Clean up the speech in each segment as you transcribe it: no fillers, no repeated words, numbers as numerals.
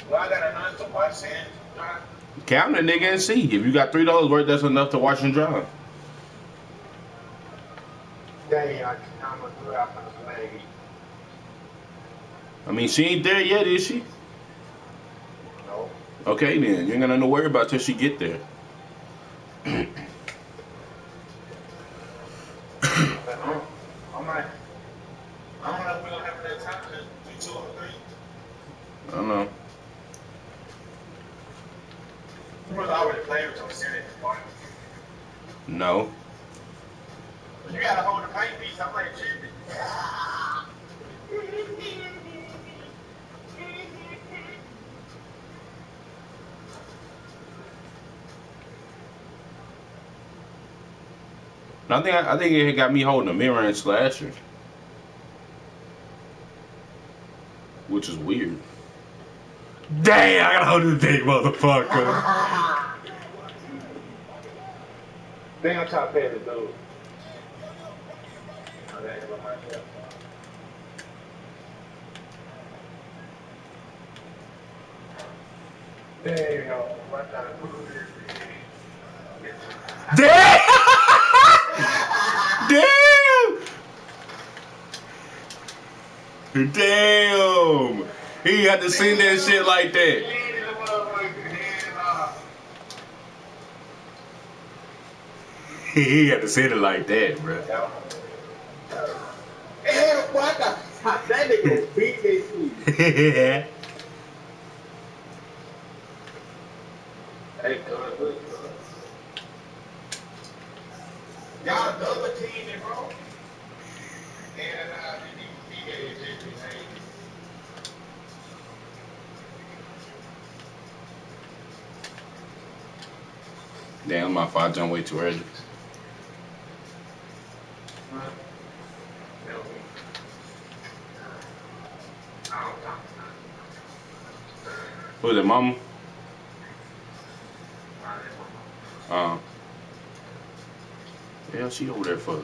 Well, I got enough to wash and dry. Count the nigga and see. If you got $3 worth, that's enough to wash and dry. Dang, I'm gonna do it after the lady. I mean, she ain't there yet, is she? No. Okay, then. You ain't got nothing to worry about till she get there. But I might. I don't know if we're gonna have enough time to do two or three. I don't know. You must already play with your city part. No. You gotta hold the paint piece. I'm like, shit. I think it got me holding a mirror and slasher, which is weird. Dang, I gotta hold this big motherfucker. They gonna try to pay the dude. Oh, that ain't my shit. There you go. What time? Damn! Damn! Damn! He had to sing that shit like that. He had to sing it like that, bro. Hey, what the? That nigga beat this shit. Hey, good. Y'all double teaming, bro. And he gave it to me. Damn, my fault. I jumped way too early. Who was it, mama? The hell she over there for?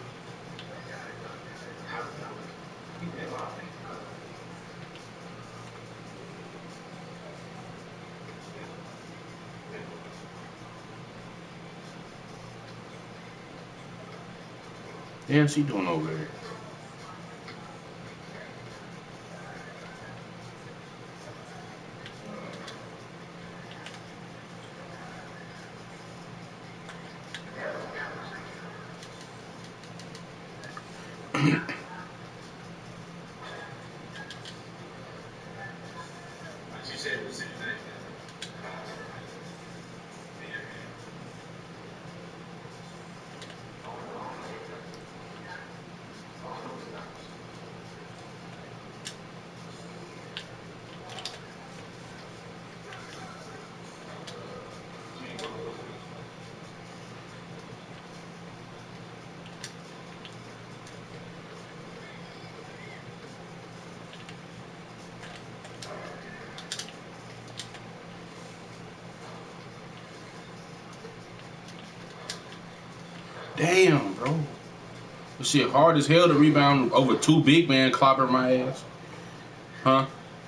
Damn, she doing over there? She said it was his name. Damn, bro. This shit hard as hell to rebound over two big man clobber my ass. Huh?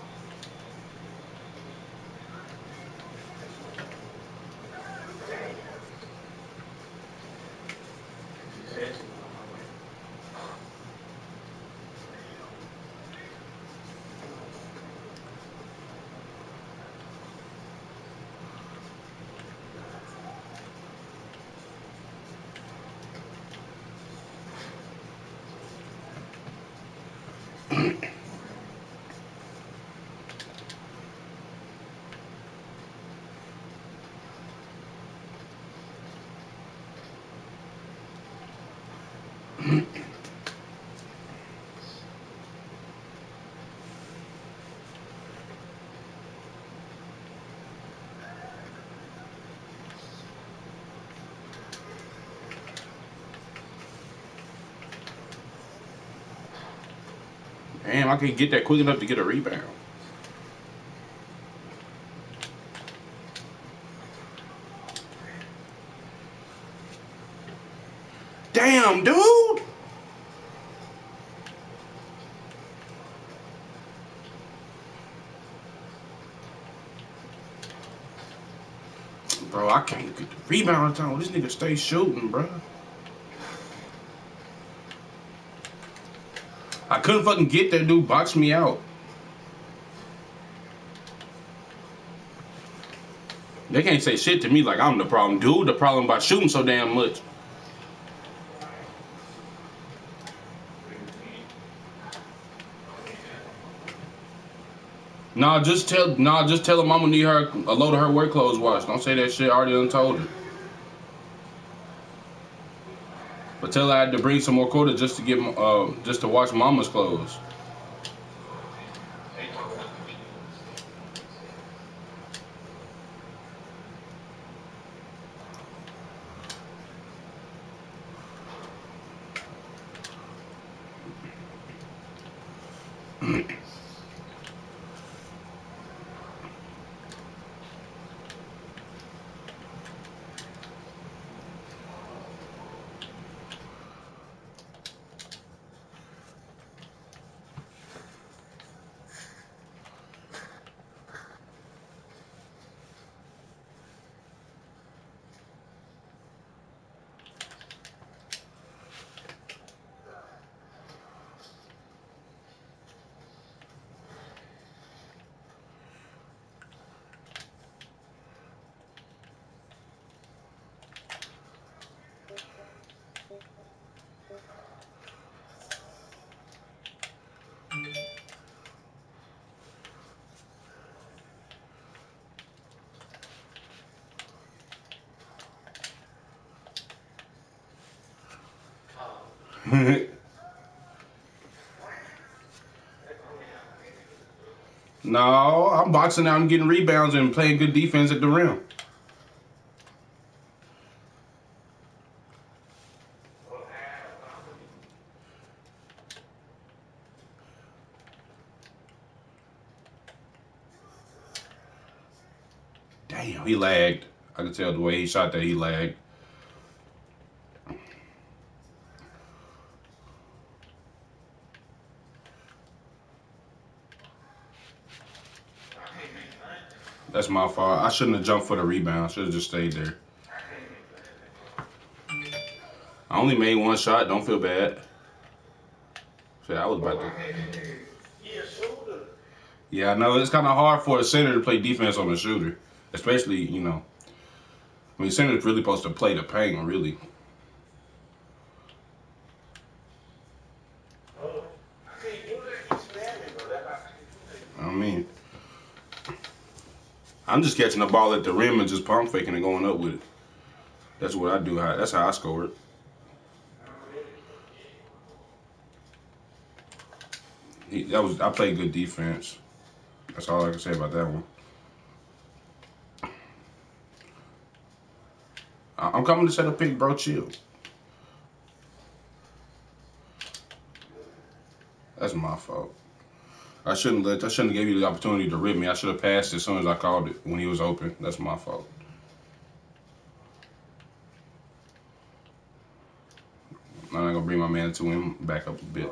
Damn, I can't get that quick enough to get a rebound. Damn, dude. Bro, I can't get the rebound time. This nigga stay shooting, bro. I couldn't fucking get that dude box me out. They can't say shit to me like I'm the problem. Dude, the problem by shooting so damn much. Nah, just tell her mama need her a load of her work clothes washed. Don't say that shit. I already done told her. But tell her I had to bring some more quarters just to get just to wash mama's clothes. No, I'm boxing out and getting rebounds and playing good defense at the rim. Damn, he lagged. I can tell the way he shot that he lagged. That's my fault. I shouldn't have jumped for the rebound. Should have just stayed there. I only made one shot. Don't feel bad. Shit, I was about to. Yeah, I know. It's kind of hard for a center to play defense on a shooter. Especially, you know. I mean, center's really supposed to play the paint, really. I mean, I'm just catching the ball at the rim and just pump faking and going up with it. That's what I do. That's how I score it. I played good defense. That's all I can say about that one. I'm coming to set a pick, bro. Chill. That's my fault. I shouldn't have gave you the opportunity to rip me. I should have passed as soon as I called it when he was open. That's my fault. I'm not gonna bring my man to him back up a bit.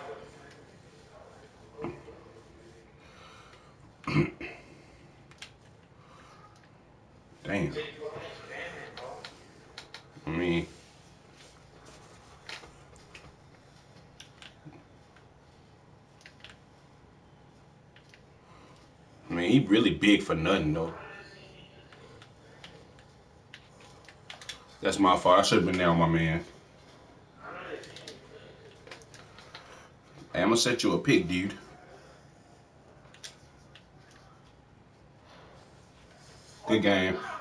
Damn. I mean, he really big for nothing though. That's my fault. I should have been there on my man. Hey, I'm gonna set you a pick, dude. Good game.